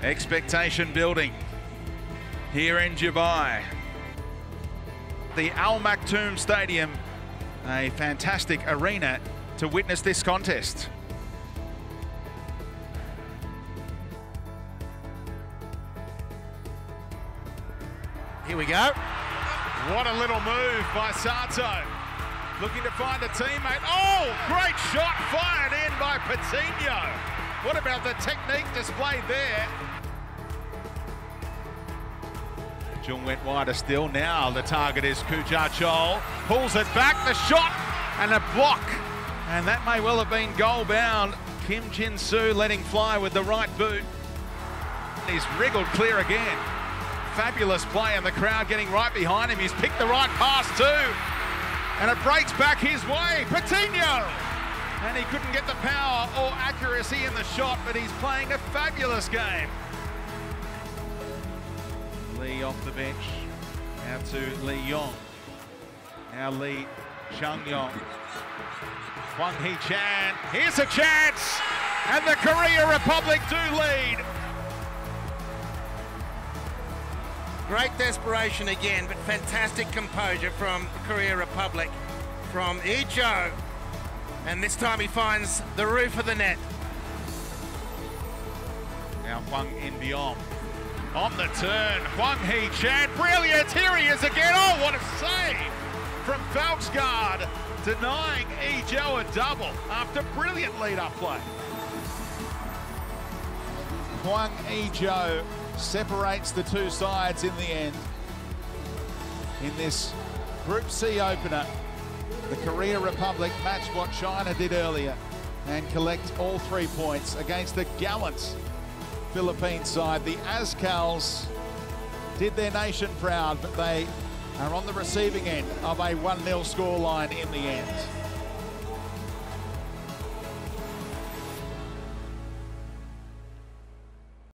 Expectation building here in Dubai. The Al Maktoum Stadium, a fantastic arena to witness this contest. Here we go. What a little move by Sato. Looking to find a teammate. Oh, great shot fired in by Patino. What about the technique displayed there? Jung went wider still. Now the target is Kuja Chol. Pulls it back, the shot and a block. And that may well have been goal bound. Kim Jin-soo letting fly with the right boot. He's wriggled clear again. Fabulous play and the crowd getting right behind him. He's picked the right pass too. And it breaks back his way. Patino! And he couldn't get the power or accuracy in the shot, but he's playing a fabulous game. Lee off the bench, out to Lee Yong. Now Lee Changyong. Hwang Hee-chan, here's a chance! And the Korea Republic do lead. Great desperation again, but fantastic composure from Korea Republic, from Lee-jo. And this time he finds the roof of the net. Now Hwang In-beom. On the turn, Hwang Hee-chan, brilliant, here he is again. Oh, what a save from Falksgaard, denying Lee-jo a double after brilliant lead-up play. Hwang Lee-jo separates the two sides in the end. In this Group C opener, the Korea Republic match what China did earlier and collect all 3 points against the gallant Philippine side. The Azkals did their nation proud, but they are on the receiving end of a 1-0 scoreline in the end.